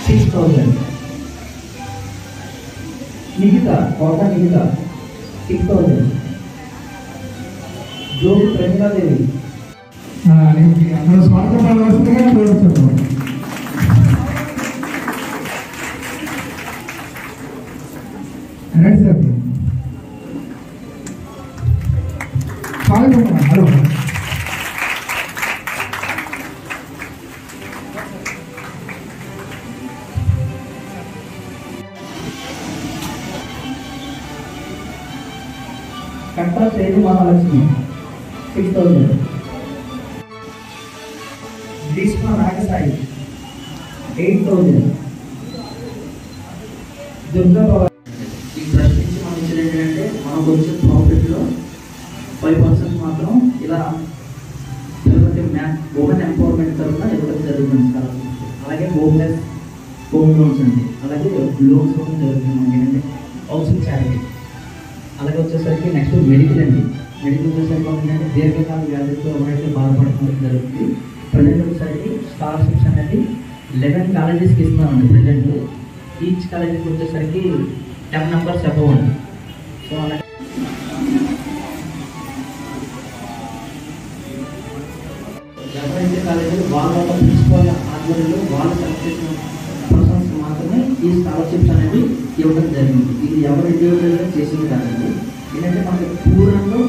6,000. Nikita, Kota Nikita, 6,000. Jyothi Pramila Devi. మన స్వార్థ పరవశంగా చూస్తున్నాం. Right sir. Hello Kanta Sedu Mahalakshmi, 6,000. Grishma Nagasai, 8,000. Durga Baba. ఈ trust నుంచి మనం ఇచ్చేది ఏంటంటే మనకు వచ్చే ప్రాఫిట్లో 5% మాత్రం ఇలా తిరుపతి ఉమెన్ ఎంపవర్మెంట్ తరఫున ఇవ్వడం జరుగుతుంది సార్. అలాగే హోమ్ లోన్స్ అండి, అలాగే లోన్స్ ఇవ్వడం జరుగుతుంది మనకి ఏంటంటే హౌసింగ్ చారిటీ. అలాగే వచ్చేసరికి నెక్స్ట్ మెడికల్ అండి. మెడికల్ వచ్చేసరికి ఏంటంటే దీర్ఘకాల వ్యాధులతో ఎవరైతే బాధపడడం జరుగుతుంది. ప్రజెంట్ వచ్చేసరికి స్కాలర్షిప్స్ అనేది 11 కాలేజెస్కి ఇస్తున్నామండి. ప్రజెంట్ ఈచ్ కాలేజీకి వచ్చేసరికి 10 numbers అబవ్ అండి. సో అలాగే ఎవరైతే కాలేజీలు వాళ్ళ ప్రిన్సిపల్ ఆధ్వర్యంలో వాళ్ళు సెలెక్ట్ చేసిన పర్సన్స్ మాత్రమే ఈ స్కాలర్షిప్స్ అనేవి ఇవ్వడం జరిగింది. ఇది ఎవరు ఇండివిజువల్గా చేసింది కాదండి. ఏంటంటే మనకి పూర్ణంలో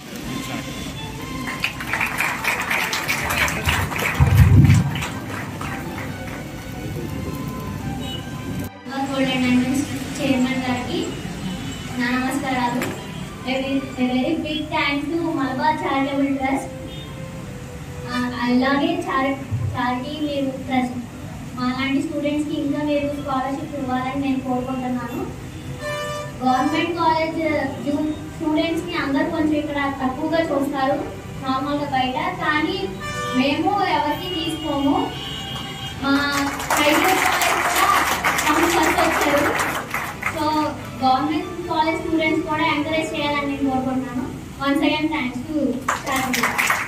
చైర్మన్ గారికి నా నమస్కారాలు. Very big thanks to Malabar charitable trust. అలాగే చారిటీ మీరు ట్రస్ట్ మాలాంటి స్టూడెంట్స్కి ఇంకా మీరు స్కాలర్షిప్ ఇవ్వాలని నేను కోరుకుంటున్నాను. గవర్నమెంట్ కాలేజ్ స్టూడెంట్స్ని అందరూ కొంచెం ఇక్కడ తక్కువగా చూస్తారు నార్మల్గా బయట, కానీ మేము ఎవరికి తీసుకోము. మా ప్రైవేట్ కాలేజ్ కూడా ఫస్ట్ వచ్చారు. సో గవర్నమెంట్ కాలేజ్ స్టూడెంట్స్ కూడా ఎంకరేజ్ చేయాలని నేను కోరుకుంటున్నాను. Once again thanks to charity.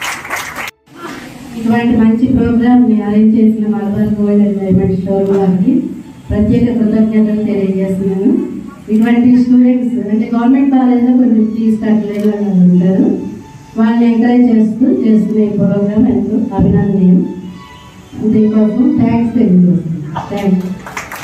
ఇటువంటి మంచి ప్రోగ్రామ్ని అరేంజ్ చేసిన Malabar gold and diamond store వారికి ప్రత్యేక కృతజ్ఞతలు తెలియజేస్తున్నాను. ఇటువంటి స్టూడెంట్స్ అంటే గవర్నమెంట్ కాలేజ్లో కొంచెం ఫీజు కట్టలేదు అని ఉంటారు, వాళ్ళని ఎంకరేజ్ చేస్తున్న ఈ ప్రోగ్రామ్ ఎంతో అభినందనీయం. దీనికోసం థ్యాంక్స్ తెలియజేస్తున్నాను. Thank you.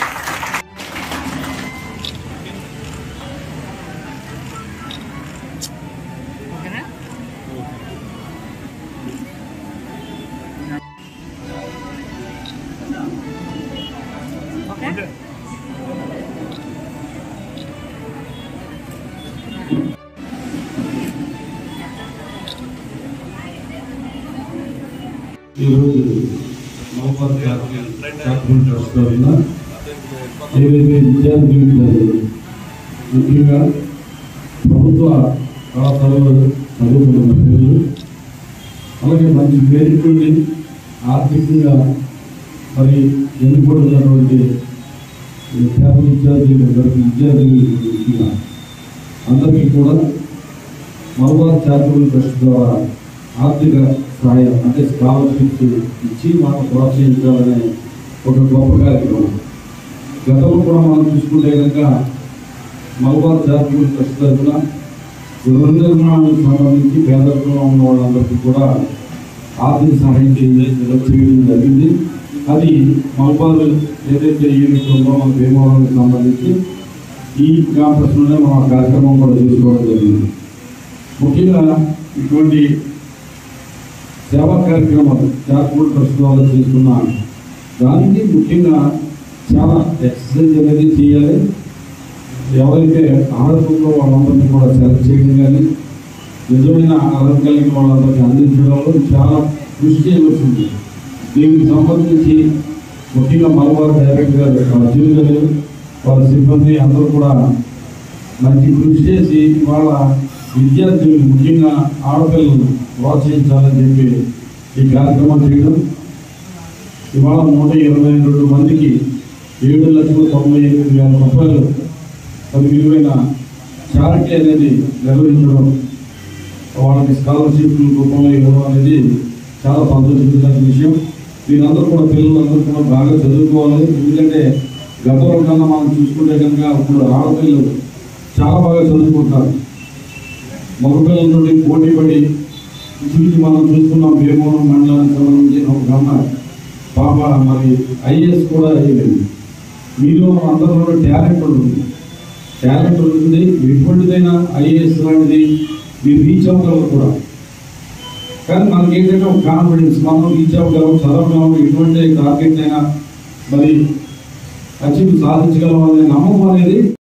ఈరోజు మహబాద్ చారిటబుల్ ట్రస్ట్ తరఫున ఏదైతే విద్యార్థులు ముఖ్యంగా ప్రభుత్వ కళాశాలలో చదువుకున్న పిల్లలు, అలాగే మంచి మెరిట్ ఉండి ఆర్థికంగా మరి ఎన్నుకోబడినటువంటి పేద విద్యార్థులు అందరికీ కూడా మలబార్ చారిటబుల్ ట్రస్ట్ ద్వారా ఆర్థిక సహాయం అంటే స్కాలర్షిప్స్ ఇచ్చి మనం ప్రోత్సహించాలనే ఒక గొప్ప కార్యక్రమం. గతంలో కూడా మనం చూసుకుంటే కనుక మలబార్ చారిటబుల్ ట్రస్ట్ తరఫున గృహ నిర్మాణానికి సంబంధించి పేదరికంలో ఉన్న వాళ్ళందరికీ కూడా ఆర్థిక సహాయం చేయడం జరిగింది. అది మలబార్ ఏదైతే యూనిట్ ఉందో మన భీమవరానికి సంబంధించి ఈ క్యాంపస్లోనే మనం ఆ కార్యక్రమం కూడా చేసుకోవడం జరిగింది. ముఖ్యంగా ఇటువంటి సేవా కార్యక్రమాలు చారిటబుల్ ట్రస్ట్ ద్వారా చేస్తున్న దానికి ముఖ్యంగా చాలా ఎక్సర్సైజ్ అనేది చేయాలి. ఎవరైతే అర్హతలో వాళ్ళందరినీ కూడా సెలెక్ట్ చేయడం కానీ నిజమైన అర్హత కలిగిన వాళ్ళందరికీ అందించడంలో చాలా కృషి చేయవలసింది. దీనికి సంబంధించి ముఖ్యంగా మలబార్ డైరెక్టర్ గారు అర్జున్ గారు వారి సిబ్బంది అందరూ కూడా మంచి కృషి చేసి వాళ్ళ విద్యార్థులు ముఖ్యంగా ఆడపిల్లలు ప్రోత్సహించాలని చెప్పి ఈ కార్యక్రమం చేయడం. ఇవాళ 122 మందికి 7,98,000 రూపాయలు అది విలువైన చారిటీ అనేది నిర్వహించడం, వాళ్ళకి స్కాలర్షిప్ రూపంలో ఇవ్వడం అనేది చాలా సంతోషించిన విషయం. మీరందరూ కూడా పిల్లలందరూ కూడా బాగా చదువుకోవాలి. ఎందుకంటే గతంలో కన్నా మనం చూసుకుంటే కనుక ఇప్పుడు ఆడపిల్లలు చాలా బాగా చదువుకుంటారు. మగపిల్లల నుండి పోటీ పడి చూసి మనం చూసుకున్నాం. భీమవరం మండలానికి సంబంధించిన ఒక అమ్మాయి పాప మరి ఐఏఎస్ కూడా అయ్యింది. మీలో అందరిలో టాలెంట్ ఉంటుంది, ఎటువంటిదైనా ఐఏఎస్ లాంటిది మీరు రీచ్ అవ్వగలరు కూడా. కానీ మనకి ఏంటంటే ఒక కాన్ఫిడెన్స్, మనం రీచ్ అవ్వగలం, చదవగలం, ఎటువంటి టార్గెట్ అయినా మరి అచీవ్ సాధించగలం అనే నమ్మకం అనేది